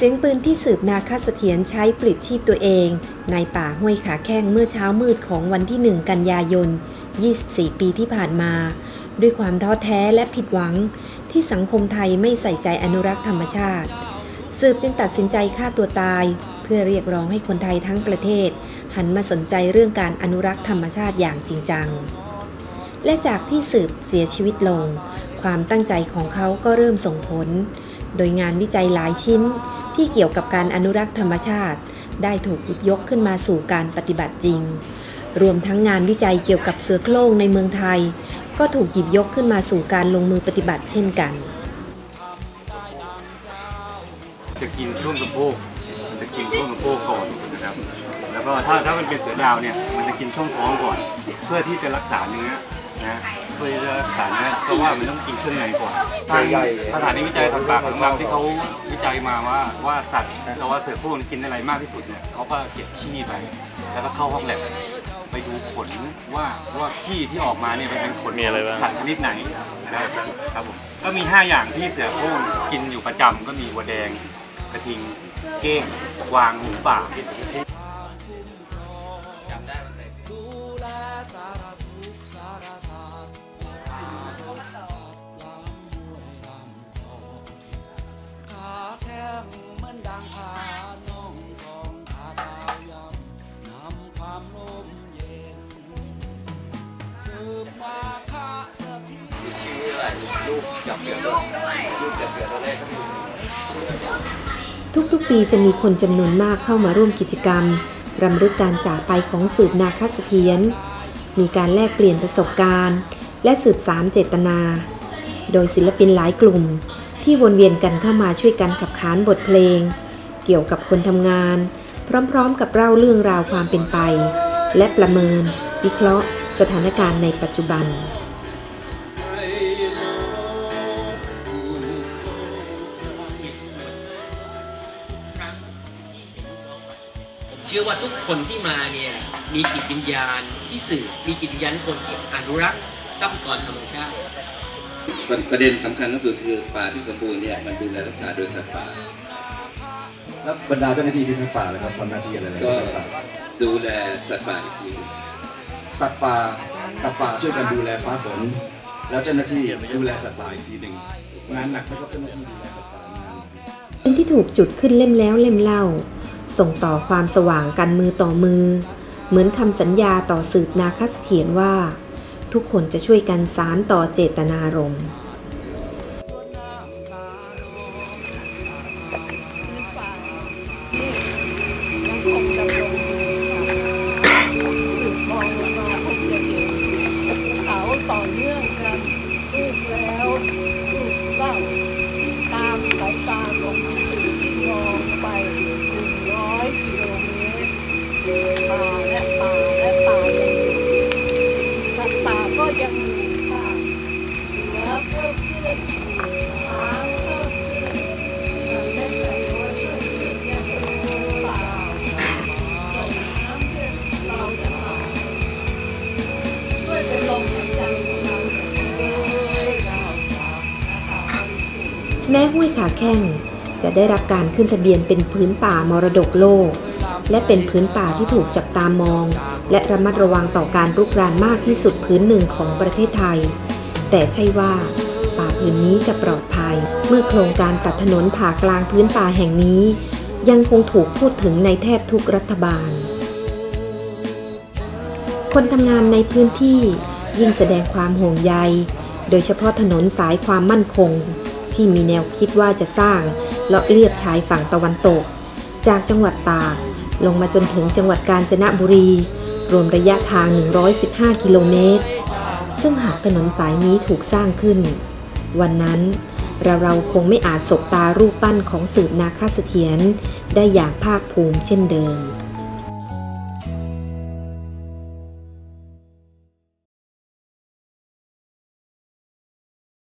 สียงปืนที่สืบนาคเสถียรใช้ปลิดชีพตัวเองในป่าห้วยขาแข้งเมื่อเช้ามืดของวันที่ 1 กันยายน 24 ปีที่ผ่านมาด้วยความท้อแท้และผิดหวังที่สังคมไทยไม่ใส่ใจอนุรักษ์ธรรมชาติสืบจึงตัดสินใจฆ่าตัวตายเพื่อเรียกร้องให้คนไทยทั้งประเทศหันมาสนใจเรื่องการอนุรักษ์ธรรมชาติอย่างจริงจังและจากที่สืบเสียชีวิตลงความตั้งใจของเขาก็เริ่มส่งผลโดยงานวิจัยหลายชิ้นที่เกี่ยวกับการอนุรักษ์ธรรมชาติได้ถูกหยิบยกขึ้นมาสู่การปฏิบัติจริงรวมทั้งงานวิจัยเกี่ยวกับเสือโคร่งในเมืองไทยก็ถูกหยิบยกขึ้นมาสู่การลงมือปฏิบัติเช่นกันจะกินช่วงสะโพกก่อนนะครับแล้วก็ถ้ามันเป็นเสือดาวเนี่ยมันจะกินช่วงท้องก่อนเพื่อที่จะรักษาเนื้อนะเพื่อจะรักษาเนื้อเพราะว่ามันต้องกินเครื่องในก่อนทางสถานีวิจัยสัตว์ป่าของเราที่เขาวิจัยมาว่าสัตว์เราว่าเสือโคร่งกินอะไรมากที่สุดเนี่ยเขาก็เก็บขี้ไปแล้วก็เข้าห้องแลบไปดูขนว่าขี้ที่ออกมาเนี่ยเป็นขนสัตว์ชนิดไหนนะครับผมก็มี5อย่างที่เสือโคร่งกินอยู่ประจำก็มีวัวแดงกระทิงเก้งกวางหมูป่าจำได้ไหมทุกๆปีจะมีคนจำนวนมากเข้ามาร่วมกิจกรรมรำลึกการจากไปของสืบนาคเสถียรมีการแลกเปลี่ยนประสบการณ์และสืบสานเจตนาโดยศิลปินหลายกลุ่มที่วนเวียนกันเข้ามาช่วยกันขับขานบทเพลงเกี่ยวกับคนทำงานพร้อมๆกับเล่าเรื่องราวความเป็นไปและประเมินวิเคราะห์สถานการณ์ในปัจจุบันเชื่อว่าทุกคนที่มาเนี่ยมีจิตวิญญาณที่สื่อมีจิตวิญญาณคนที่อนุรักษ์ทรัพยากรธรรมชาติประเด็นสำคัญก็คือป่าที่สมบูรณ์เนี่ยมันดูแลรักษาโดยสัตว์ป่าแล้วบรรดาเจ้าหน้าที่พิทักษ์ป่านะครับทำหน้าที่อะไรก็ดูแลสัตว์ป่าอีกทีสัตว์ป่ากับป่าช่วยกันดูแลฟ้าฝนแล้วเจ้าหน้าที่ดูแลสัตว์ป่าอีกทีหนึ่งงานหนักนะครับเจ้าหน้าที่ดูแลสัตว์ป่างานที่ถูกจุดขึ้นเล่มแล้วเล่มเล่าส่งต่อความสว่างกันมือต่อมือเหมือนคำสัญญาต่อสืบนาคเสถียรว่าทุกคนจะช่วยกันสานต่อเจตนารมณ์ต่อเนื่องกันลูกแล้วลูกเล่าตามสายตาของสื่อที่มองไป100 กิโลเมตรป่าและป่าและป่ายังอยู่สัตว์ป่าก็ยังอยู่ค่ะแล้วเพิ่มขึ้นช้างเพิ่มขึ้นและแต่ว่าช่วยเหลือแก้ปัญหาป่าส่งน้ำเพื่อเราจะตายช่วยเป็นลมหายใจของเราแม้ห้วยขาแข้งจะได้รับการขึ้นทะเบียนเป็นพื้นป่ามรดกโลกและเป็นพื้นป่าที่ถูกจับตามองและระมัดระวังต่อการรุกรานมากที่สุดพื้นหนึ่งของประเทศไทยแต่ใช่ว่าป่าพื้นนี้จะปลอดภัยเมื่อโครงการตัดถนนผ่ากลางพื้นป่าแห่งนี้ยังคงถูกพูดถึงในแทบทุกรัฐบาลคนทำงานในพื้นที่ยิ่งแสดงความห่วงใยโดยเฉพาะถนนสายความมั่นคงที่มีแนวคิดว่าจะสร้างเลาะเลียบชายฝั่งตะวันตกจากจังหวัดตากลงมาจนถึงจังหวัดกาญจนบุรีรวมระยะทาง115 กิโลเมตรซึ่งหากถนนสายนี้ถูกสร้างขึ้นวันนั้นเราคงไม่อาจสบตารูปปั้นของสืบนาคเสถียรได้อย่างภาคภูมิเช่นเดิม